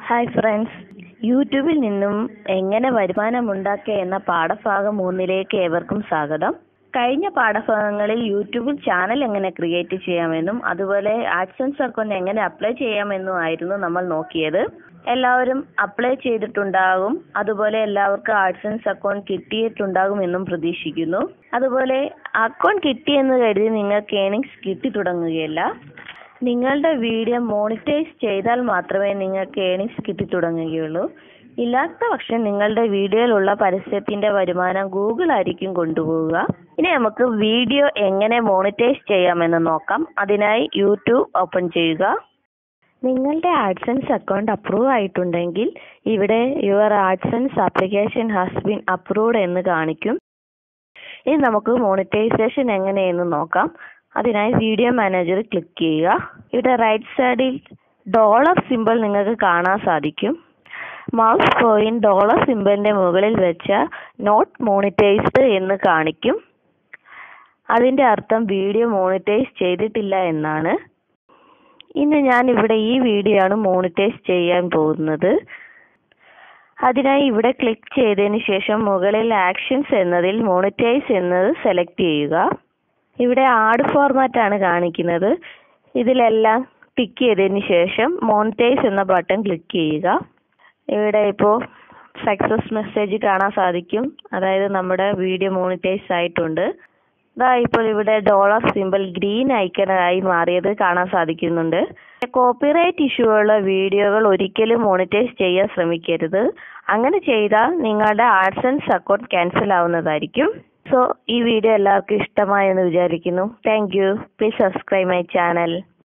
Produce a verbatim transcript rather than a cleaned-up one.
Hi friends, യൂട്യൂബിൽ നിന്നും എങ്ങനെ വരുമാനമുണ്ടാക്കുക എന്ന പാഠഭാഗം മൂന്നിലേക്ക് ഏവർക്കും സ്വാഗതം. കഴിഞ്ഞ പാഠഭാഗങ്ങളിൽ യൂട്യൂബിൽ ചാനൽ എങ്ങനെ ക്രിയേറ്റ് ചെയ്യാമെന്നും അതുപോലെ ആഡ്സൻസ് അക്കൗണ്ട് എങ്ങനെ അപ്ലൈ ചെയ്യാമെന്നും ആയിരുന്നു നമ്മൾ നോക്കിയത്. എല്ലാവരും അപ്ലൈ ചെയ്തിട്ടുണ്ടാകും, അതുപോലെ എല്ലാവർക്കും ആഡ്സൻസ് അക്കൗണ്ട് കിട്ടിയിട്ടുണ്ടാകുമെന്നും പ്രതീക്ഷിക്കുന്നു. അതുപോലെ അക്കൗണ്ട് കിട്ടിയെന്ന് കരുതി നിങ്ങൾക്ക് ഏണിങ്സ് കിട്ടി തുടങ്ങുകയില്ല. നിങ്ങളുടെ വീഡിയോ മോണിറ്റൈസ് ചെയ്താൽ മാത്രമേ നിങ്ങൾക്ക് ഏണിങ്സ് കിട്ടി തുടങ്ങുകയുള്ളൂ. ഇല്ലാത്ത പക്ഷം നിങ്ങളുടെ വീഡിയോയിലുള്ള പരസ്യത്തിന്റെ വരുമാനം ഗൂഗിൾ ആയിരിക്കും കൊണ്ടുപോവുക. ഇനി നമുക്ക് വീഡിയോ എങ്ങനെ മോണിറ്റൈസ് ചെയ്യാമെന്ന് നോക്കാം. അതിനായി യൂട്യൂബ് ഓപ്പൺ ചെയ്യുക. നിങ്ങളുടെ ആഡ്സൻസ് അക്കൗണ്ട് അപ്രൂവ് ആയിട്ടുണ്ടെങ്കിൽ ഇവിടെ your AdSense application has been approved എന്ന് കാണിക്കും. ഇനി നമുക്ക് മോണിറ്റൈസേഷൻ എങ്ങനെയെന്ന് നോക്കാം. അതിനായി വീഡിയോ മാനേജർ ക്ലിക്ക് ചെയ്യുക. ഇവിടെ റൈറ്റ് സൈഡിൽ ഡോളർ സിമ്പിൾ നിങ്ങൾക്ക് കാണാൻ സാധിക്കും. മൗസ് പോയിന്റ് ഡോളർ സിമ്പിളിന്റെ മുകളിൽ വെച്ച നോട്ട് മോണിറ്റൈസ്ഡ് എന്ന് കാണിക്കും. അതിന്റെ അർത്ഥം വീഡിയോ മോണിറ്റൈസ് ചെയ്തിട്ടില്ല എന്നാണ്. ഇന്ന് ഞാൻ ഇവിടെ ഈ വീഡിയോ ആണ് മോണിറ്റൈസ് ചെയ്യാൻ പോകുന്നത്. അതിനായി ഇവിടെ ക്ലിക്ക് ചെയ്തതിന് ശേഷം മുകളിൽ ആക്ഷൻസ് എന്നതിൽ മോണിറ്റൈസ് എന്നത് സെലക്ട് ചെയ്യുക. ഇവിടെ ആഡ് ഫോർമാറ്റ് ആണ് കാണിക്കുന്നത്. ഇതിലെല്ലാം ടിക്ക് ചെയ്തതിന് ശേഷം മോണിറ്റൈസ് എന്ന ബട്ടൺ ക്ലിക്ക് ചെയ്യുക. ഇവിടെ ഇപ്പോൾ സക്സസ് മെസ്സേജ് കാണാൻ സാധിക്കും. അതായത് നമ്മുടെ വീഡിയോ മോണിറ്റൈസ് ആയിട്ടുണ്ട്. ഇതാ ഇപ്പോൾ ഇവിടെ ഡോളർ സിമ്പിൾ ഗ്രീൻ ഐക്കണായി മാറിയത് കാണാൻ സാധിക്കുന്നുണ്ട്. കോപ്പിറൈറ്റ് ഇഷ്യൂ ഉള്ള വീഡിയോകൾ ഒരിക്കലും മോണിറ്റൈസ് ചെയ്യാൻ ശ്രമിക്കരുത്. അങ്ങനെ ചെയ്താൽ നിങ്ങളുടെ ആഡ്സൻസ് അക്കൗണ്ട് ക്യാൻസൽ ആവുന്നതായിരിക്കും. സോ ഈ വീഡിയോ എല്ലാവർക്കും ഇഷ്ടമായെന്ന് വിചാരിക്കുന്നു. Thank you. Please subscribe my channel.